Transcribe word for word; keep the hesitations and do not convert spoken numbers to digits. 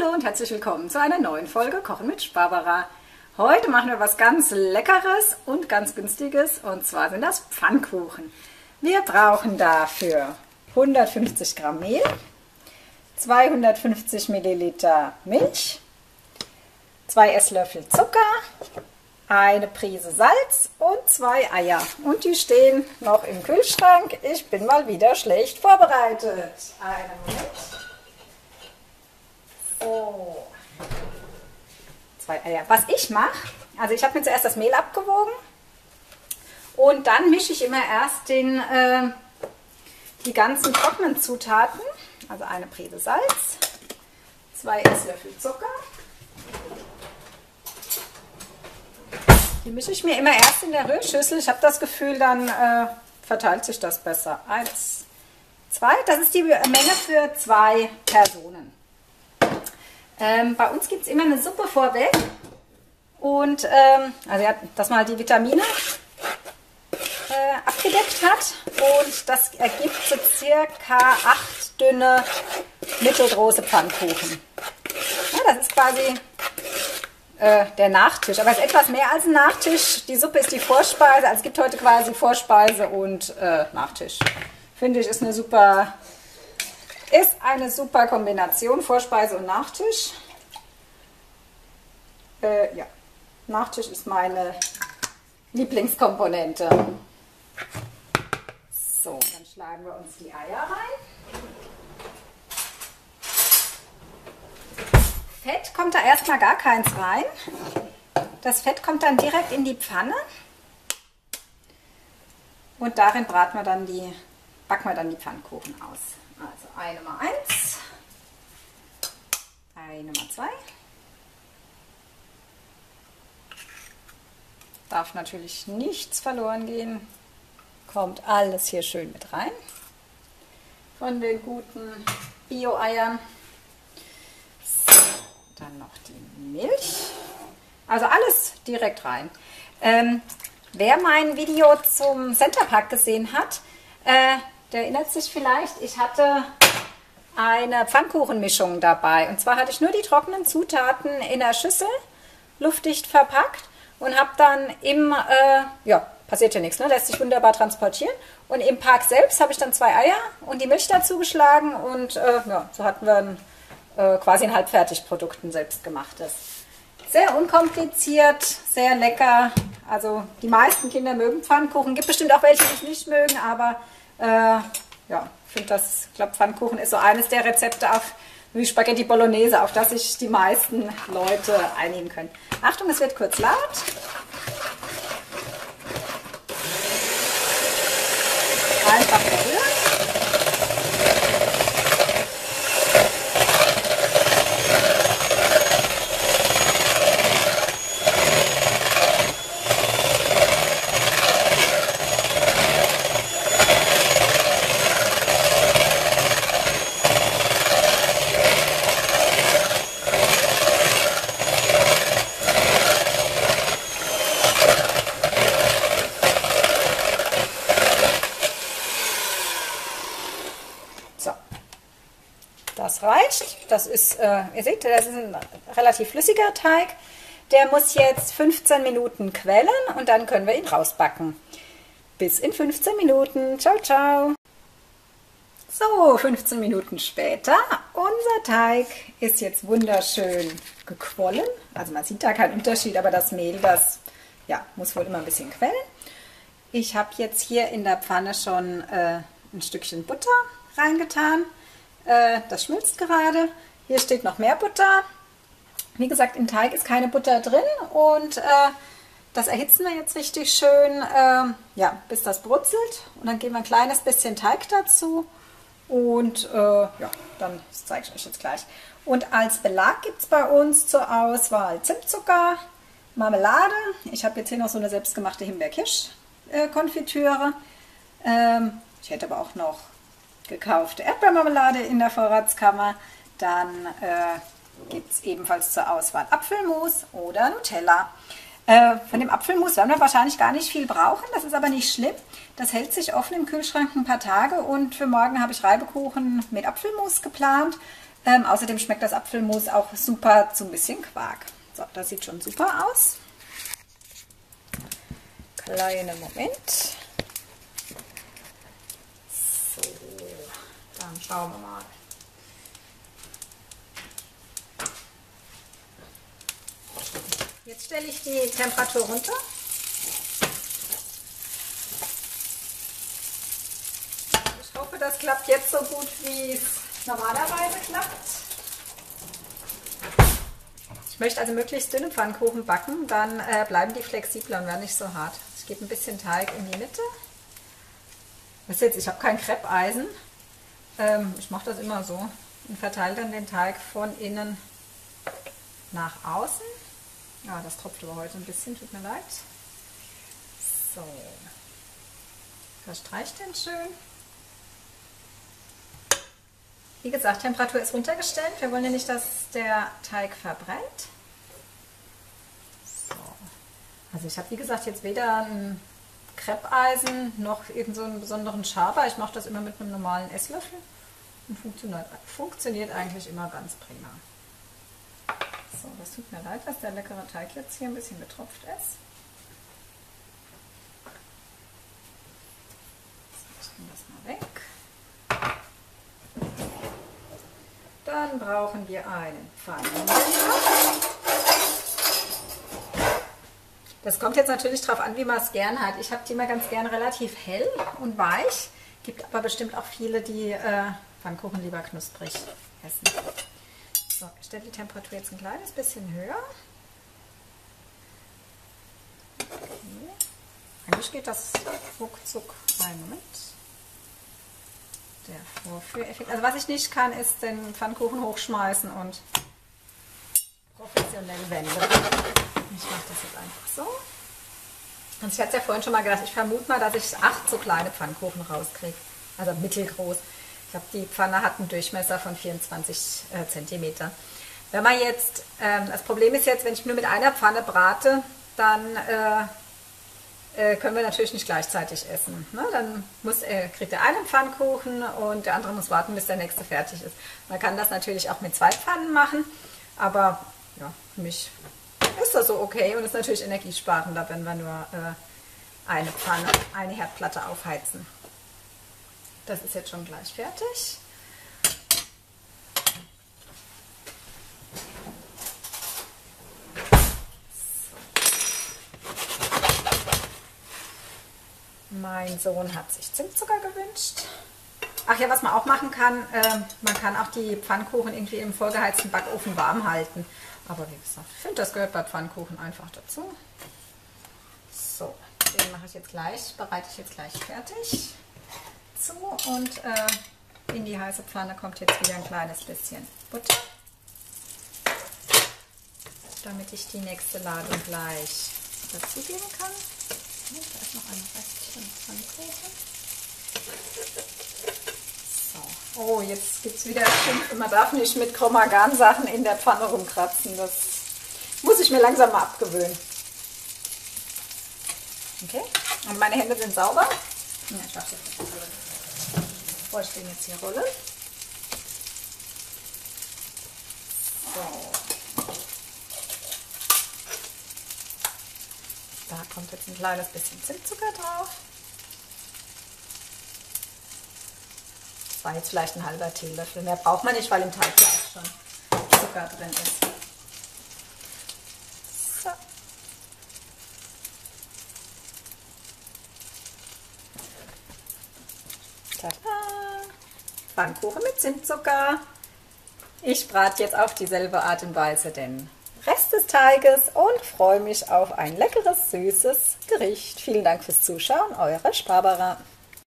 Hallo und herzlich willkommen zu einer neuen Folge Kochen mit Barbara. Heute machen wir was ganz Leckeres und ganz Günstiges, und zwar sind das Pfannkuchen. Wir brauchen dafür hundertfünfzig Gramm Mehl, zweihundertfünfzig Milliliter Milch, zwei Esslöffel Zucker, eine Prise Salz und zwei Eier. Und die stehen noch im Kühlschrank. Ich bin mal wieder schlecht vorbereitet. Einen Moment. So. Zwei Eier. Was ich mache, also ich habe mir zuerst das Mehl abgewogen und dann mische ich immer erst den, äh, die ganzen trockenen Zutaten. Also eine Prise Salz, zwei Esslöffel Zucker. Die mische ich mir immer erst in der Rührschüssel. Ich habe das Gefühl, dann äh, verteilt sich das besser. Eins, zwei, das ist die Menge für zwei Personen. Ähm, bei uns gibt es immer eine Suppe vorweg. Und ähm, also ja, dass man halt die Vitamine äh, abgedeckt hat. Und das ergibt so circa acht dünne, mittelgroße Pfannkuchen. Ja, das ist quasi der Nachtisch, aber es ist etwas mehr als ein Nachtisch. Die Suppe ist die Vorspeise, also es gibt heute quasi Vorspeise und äh, Nachtisch. Finde ich, ist eine super, ist eine super Kombination, Vorspeise und Nachtisch. Äh, ja, Nachtisch ist meine Lieblingskomponente. So, dann schlagen wir uns die Eier rein. Fett kommt da erstmal gar keins rein. Das Fett kommt dann direkt in die Pfanne und darin braten wir dann die, backen wir dann die Pfannkuchen aus. Also eine mal eins, eine mal zwei. Darf natürlich nichts verloren gehen. Kommt alles hier schön mit rein. Von den guten Bio-Eiern. Dann noch die Milch. Also alles direkt rein. Ähm, wer mein Video zum Centerpark gesehen hat, äh, der erinnert sich vielleicht, ich hatte eine Pfannkuchenmischung dabei. Und zwar hatte ich nur die trockenen Zutaten in der Schüssel, luftdicht verpackt und habe dann im, äh, ja, passiert ja nichts, ne? Lässt sich wunderbar transportieren. Und im Park selbst habe ich dann zwei Eier und die Milch dazu geschlagen und äh, ja, so hatten wir ein quasi ein Halbfertigprodukt, ein selbstgemachtes. Sehr unkompliziert, sehr lecker. Also die meisten Kinder mögen Pfannkuchen. Gibt bestimmt auch welche, die es nicht mögen, aber äh, ja, ich finde das, ich glaube, Pfannkuchen ist so eines der Rezepte auf, wie Spaghetti Bolognese, auf das sich die meisten Leute einigen können. Achtung, es wird kurz laut. Einfach verrühren. Das reicht. Das ist, äh, ihr seht, das ist ein relativ flüssiger Teig. Der muss jetzt fünfzehn Minuten quellen und dann können wir ihn rausbacken. Bis in fünfzehn Minuten. Ciao, ciao. So, fünfzehn Minuten später. Unser Teig ist jetzt wunderschön gequollen. Also man sieht da keinen Unterschied, aber das Mehl, das ja, muss wohl immer ein bisschen quellen. Ich habe jetzt hier in der Pfanne schon äh, ein Stückchen Butter reingetan. Das schmilzt gerade. Hier steht noch mehr Butter. Wie gesagt, im Teig ist keine Butter drin und äh, das erhitzen wir jetzt richtig schön, äh, ja, bis das brutzelt. Und dann geben wir ein kleines bisschen Teig dazu und äh, ja, dann zeige ich euch jetzt gleich. Und als Belag gibt es bei uns zur Auswahl Zimtzucker, Marmelade. Ich habe jetzt hier noch so eine selbstgemachte Himbeer-Kirsch-Konfitüre. Ähm, ich hätte aber auch noch gekaufte Erdbeermarmelade in der Vorratskammer. Dann äh, gibt es ebenfalls zur Auswahl Apfelmus oder Nutella. Äh, von dem Apfelmus werden wir wahrscheinlich gar nicht viel brauchen, das ist aber nicht schlimm. Das hält sich offen im Kühlschrank ein paar Tage und für morgen habe ich Reibekuchen mit Apfelmus geplant. Ähm, außerdem schmeckt das Apfelmus auch super zu ein bisschen Quark. So, das sieht schon super aus. Kleiner Moment. So, dann schauen wir mal. Jetzt stelle ich die Temperatur runter. Ich hoffe, das klappt jetzt so gut, wie es normalerweise klappt. Ich möchte also möglichst dünne Pfannkuchen backen, dann äh, bleiben die flexibler und werden nicht so hart. Ich gebe ein bisschen Teig in die Mitte. Das jetzt, ich habe kein Kreppeisen. Ähm, ich mache das immer so und verteile dann den Teig von innen nach außen. Ja, das tropft aber heute ein bisschen, tut mir leid. So, verstreicht den schön. Wie gesagt, Temperatur ist runtergestellt. Wir wollen ja nicht, dass der Teig verbrennt. So. Also ich habe, wie gesagt, jetzt weder ein Kreppeisen noch irgend so einen besonderen Schaber. Ich mache das immer mit einem normalen Esslöffel und funktioniert, funktioniert eigentlich immer ganz prima. So, das tut mir leid, dass der leckere Teig jetzt hier ein bisschen getropft ist. So, ich nehme das mal weg. Dann brauchen wir einen Pfannenmesser. Das kommt jetzt natürlich darauf an, wie man es gern hat. Ich habe die immer ganz gern relativ hell und weich. Gibt aber bestimmt auch viele, die äh, Pfannkuchen lieber knusprig essen. So, ich stelle die Temperatur jetzt ein kleines bisschen höher. Okay. Eigentlich geht das ruckzuck. Einen Moment. Der Vorführeffekt. Also was ich nicht kann, ist den Pfannkuchen hochschmeißen und professionell wenden. Ich mache das jetzt einfach so. Und ich hatte es ja vorhin schon mal gedacht, ich vermute mal, dass ich acht so kleine Pfannkuchen rauskriege. Also mittelgroß. Ich glaube, die Pfanne hat einen Durchmesser von vierundzwanzig Zentimeter. Wenn man jetzt, ähm, das Problem ist jetzt, wenn ich nur mit einer Pfanne brate, dann äh, äh, können wir natürlich nicht gleichzeitig essen. Ne? Dann muss, äh, kriegt der eine Pfannkuchen und der andere muss warten, bis der nächste fertig ist. Man kann das natürlich auch mit zwei Pfannen machen, aber ja, für mich ist das so okay und ist natürlich energiesparender, wenn wir nur äh, eine Pfanne, eine Herdplatte aufheizen. Das ist jetzt schon gleich fertig. Mein Sohn hat sich Zimtzucker gewünscht. Ach ja, was man auch machen kann, äh, man kann auch die Pfannkuchen irgendwie im vorgeheizten Backofen warm halten. Aber wie gesagt, ich finde, das gehört bei Pfannkuchen einfach dazu. So, den mache ich jetzt gleich, bereite ich jetzt gleich fertig zu. Und äh, in die heiße Pfanne kommt jetzt wieder ein kleines bisschen Butter, damit ich die nächste Ladung gleich dazugeben kann. Da ist noch ein Restchen Pfannkuchen. So. Oh, jetzt gibt es wieder Schimpf. Man darf nicht mit Chromagan-Sachen in der Pfanne rumkratzen. Das muss ich mir langsam mal abgewöhnen. Okay, und meine Hände sind sauber. Ja, ich mache das jetzt. Bevor ich den jetzt hier rolle. So. Da kommt jetzt ein kleines bisschen Zimtzucker drauf. Das war jetzt vielleicht ein halber Teelöffel. Mehr braucht man nicht, weil im Teig ja auch schon Zucker drin ist. So. Tada! Pfannkuchen mit Zimtzucker. Ich brate jetzt auf dieselbe Art und Weise den Rest des Teiges und freue mich auf ein leckeres, süßes Gericht. Vielen Dank fürs Zuschauen, eure Barbara.